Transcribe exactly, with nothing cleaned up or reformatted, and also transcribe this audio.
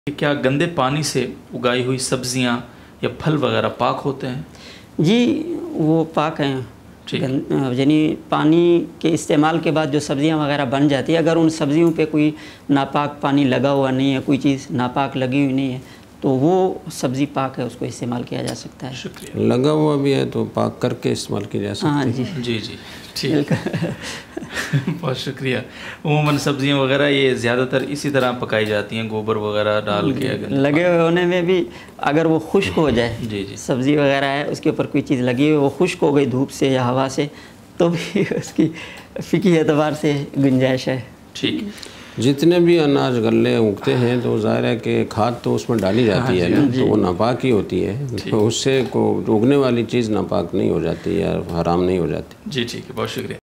क्या गंदे पानी से उगाई हुई सब्जियां या फल वगैरह पाक होते हैं? जी, वो पाक हैं। यानी पानी के इस्तेमाल के बाद जो सब्जियां वगैरह बन जाती है, अगर उन सब्जियों पे कोई नापाक पानी लगा हुआ नहीं है, कोई चीज़ नापाक लगी हुई नहीं है, तो वो सब्ज़ी पाक है, उसको इस्तेमाल किया जा सकता है। शुक्रिया। लगा हुआ भी है तो पाक करके इस्तेमाल किया जा सकता है। हाँ जी जी जी ठीक बहुत शुक्रिया। उमूमन सब्जियां वगैरह ये ज़्यादातर इसी तरह पकाई जाती हैं, गोबर वगैरह डाल के। लगे हुए होने में भी अगर वो खुश्क हो जाए, जी जी सब्ज़ी वगैरह है उसके ऊपर कोई चीज़ लगी हुई, वो खुश्क हो गई धूप से या हवा से, तो भी उसकी फ़िकी एतबार से गुंजाइश है। ठीक। जितने भी अनाज गल्ले उगते हैं तो ज़ाहिर है कि खाद तो उसमें डाली जाती है ना, तो वो नापाक ही होती है, तो उससे को उगने वाली चीज़ नापाक नहीं हो जाती या हराम नहीं हो जाती। जी ठीक है, बहुत शुक्रिया।